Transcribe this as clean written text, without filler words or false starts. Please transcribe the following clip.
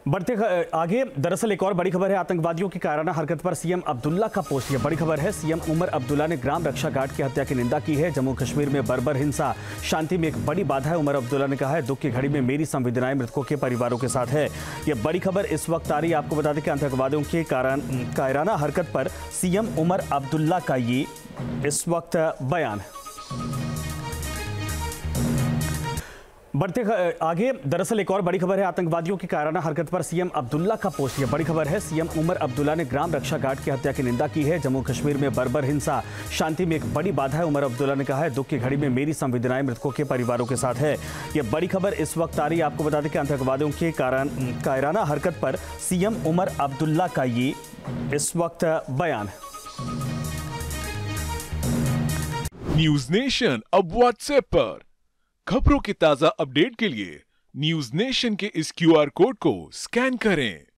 बढ़ते आगे दरअसल एक और बड़ी खबर है। आतंकवादियों की कायराना हरकत पर सीएम अब्दुल्ला का पोस्ट। ये बड़ी खबर है। सीएम उमर अब्दुल्ला ने ग्राम रक्षा गार्ड की हत्या की निंदा की है। जम्मू कश्मीर में बर्बर हिंसा शांति में एक बड़ी बाधा है। उमर अब्दुल्ला ने कहा है, दुख की घड़ी में मेरी संवेदनाएं मृतकों के परिवारों के साथ है। ये बड़ी खबर इस वक्त आ रही है। आपको बता दें कि आतंकवादियों की कायराना हरकत पर सीएम उमर अब्दुल्ला का ये इस वक्त बयान है। बढ़ते आगे दरअसल एक और बड़ी खबर है। आतंकवादियों की कायराना हरकत पर सीएम अब्दुल्ला का पोस्ट। ये बड़ी खबर है। सीएम उमर अब्दुल्ला ने ग्राम रक्षा गार्ड की हत्या की निंदा की है। जम्मू कश्मीर में बर्बर हिंसा शांति में एक बड़ी बाधा है। उमर अब्दुल्ला ने कहा है, दुख की घड़ी में मेरी संवेदनाएं मृतकों के परिवारों के साथ है। ये बड़ी खबर इस वक्त आ रही है। आपको बता दें कि आतंकवादियों की कायराना हरकत पर सीएम उमर अब्दुल्ला का ये इस वक्त बयान है। न्यूज नेशन अब व्हाट्सएप पर खबरों की ताजा अपडेट के लिए न्यूज नेशन के इस क्यूआर कोड को स्कैन करें।